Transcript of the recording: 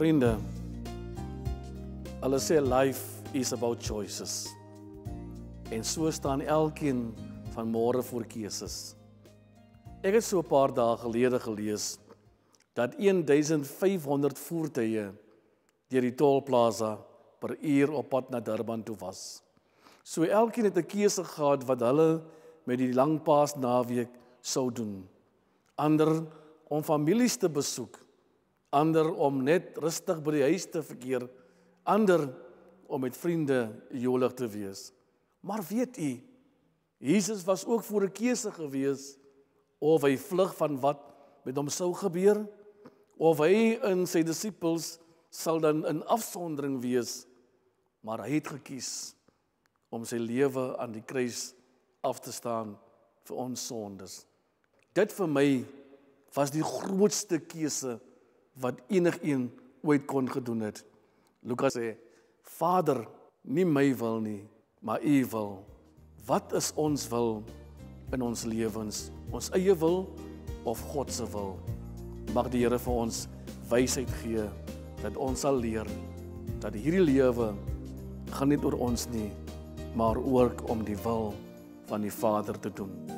Vriende, hulle sê life is about choices. En so staan elkeen van môre voor keuses. Ek het so 'n paar dae gelede gelees dat 1500 voertuie deur die tolplaza per uur op pad na Durban toe was. So elkeen het 'n keuse gehad wat hulle met die lang Paasnaweek sou doen. Ander om families te besoek, ander om net rustig by die huis te verkeer, ander om met vriende jolig te wees. Maar weet u, Jesus was ook voor 'n keuse gewees of hy vlug van wat met hom sou gebeur, of hy en sy disippels sal dan in afsondering wees, maar hy het gekies om sy lewe aan die kruis af te staan vir ons sondes. Dit vir my was die grootste keuse wat enigeen ooit kon gedoen het. Lukas sê, Vader, nie my wil nie, maar U wil. Wat is ons wil in ons lewens? Ons eie wil of God se wil? Mag die Here vir ons wysheid gee, dat ons sal leer, dat hierdie lewe gaan nie oor ons nie, maar ook om die wil van die Vader te doen.